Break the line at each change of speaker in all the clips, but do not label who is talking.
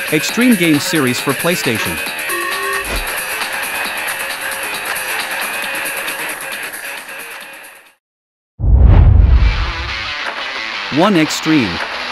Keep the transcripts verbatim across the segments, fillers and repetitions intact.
Extreme Games series for PlayStation. one Extreme.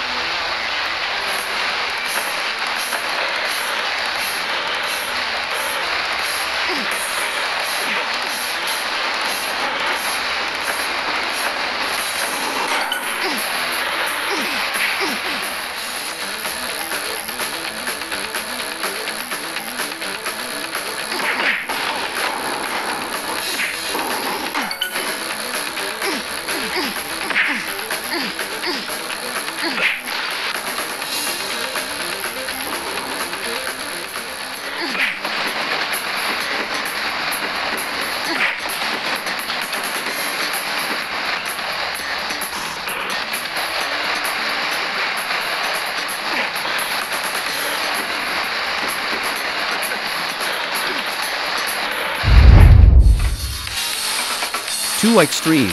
two Extreme.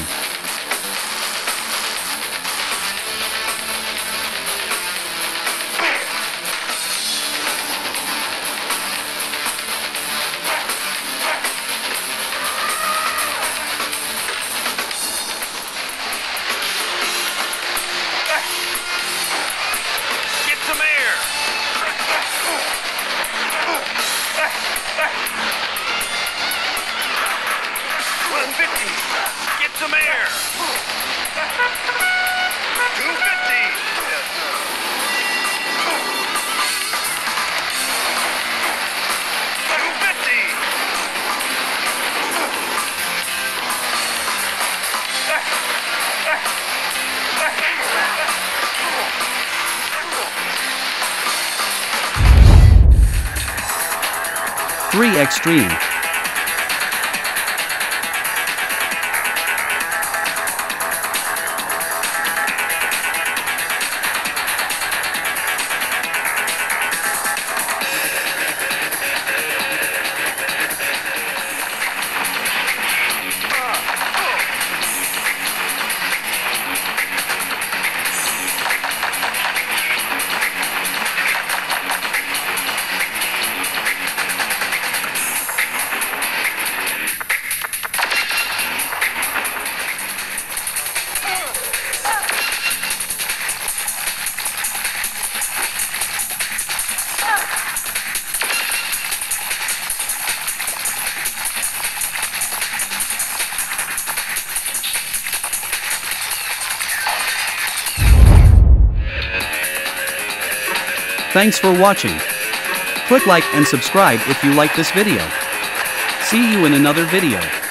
Get some air. one fifty. Get some air. two fifty. two fifty.
three Extreme. Thanks for watching. Click like and subscribe if you like this video. See you in another video.